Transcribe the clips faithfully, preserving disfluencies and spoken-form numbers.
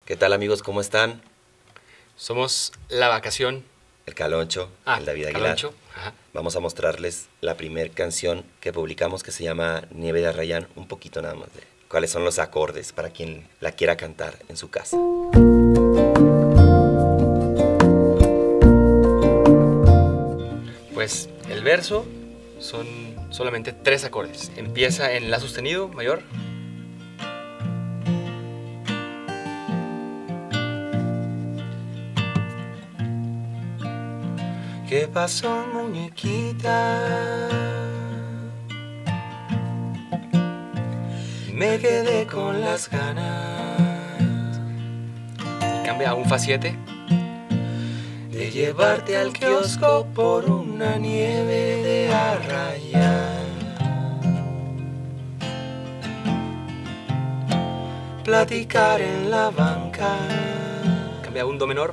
¿Qué tal, amigos? ¿Cómo están? Somos La Vacación. El Caloncho, Ah, el David Aguilar. Caloncho. Ajá. Vamos a mostrarles la primera canción que publicamos que se llama Nieve de Arrayán. Un poquito nada más de cuáles son los acordes para quien la quiera cantar en su casa. Pues el verso son solamente tres acordes. Empieza en La sostenido mayor. ¿Qué pasó, muñequita? Me quedé con las ganas Y cambia a un Fa siete. de llevarte al kiosco por una nieve de Arrayán. Platicar en la banca Cambia a un Do menor.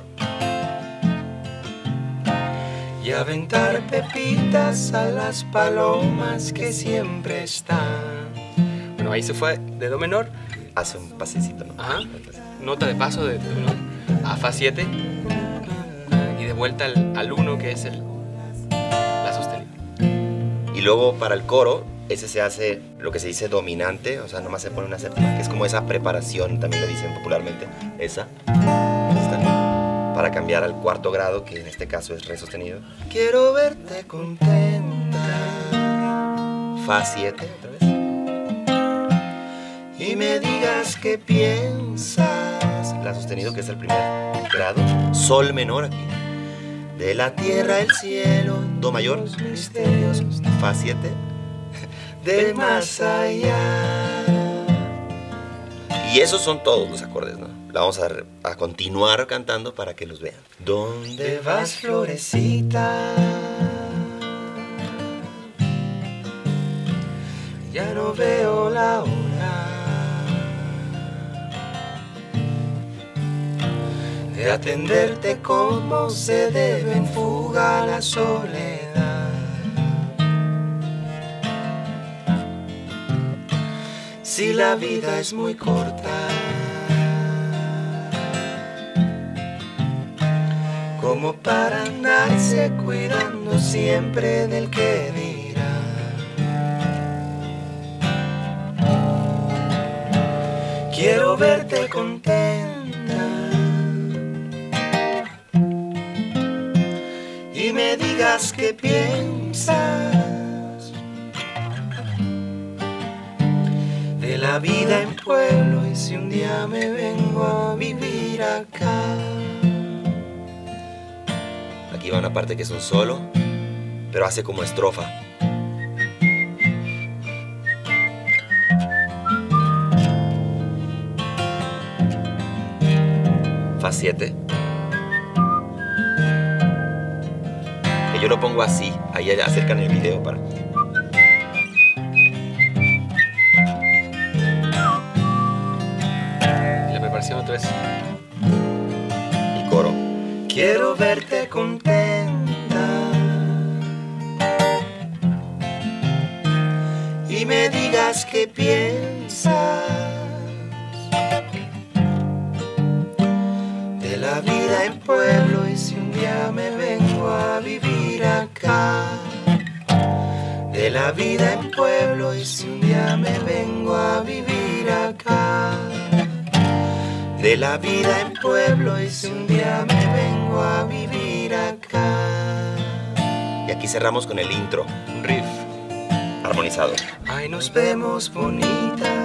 y aventar pepitas a las palomas que siempre están. Bueno, ahí se fue de Do menor. Hace un pasecito, ¿no? Ajá. Nota de paso de Do menor a Fa siete. Y de vuelta al, al uno, que es el La sostenido. Y luego para el coro, ese se hace lo que se dice dominante, o sea, nomás se pone una séptima, que es como esa preparación, también le dicen popularmente, esa. Esta. Para cambiar al cuarto grado, que en este caso es re sostenido. Quiero verte contenta Fa siete, otra vez. y me digas qué piensas La sostenido, que es el primer grado. Sol menor aquí. de la tierra, el cielo, Do mayor. los misterios Fa siete. del más allá. Y esos son todos los acordes, ¿no? La vamos a, a continuar cantando para que los vean. ¿Dónde ¿Dónde vas, florecita? Ya no veo la hora de atenderte como se debe en fuga la soledad. Si la vida es muy corta, como para andarse cuidando siempre del que dirá. Quiero verte contenta y me digas qué piensas de la vida en pueblo y si un día me vengo a vivir acá. Aquí va una parte que es un solo, pero hace como estrofa. Fa siete. Que yo lo pongo así, ahí acercan el video para... Y la preparación otra vez. Y coro. Quiero verte contenta y me digas qué piensas de la vida en pueblo y si un día me vengo a vivir acá. De la vida en pueblo y si un día me vengo a vivir acá. De la vida en pueblo y si un día me vengo a vivir acá. Y aquí cerramos con el intro, Un riff. armonizado. Ay, nos vemos bonita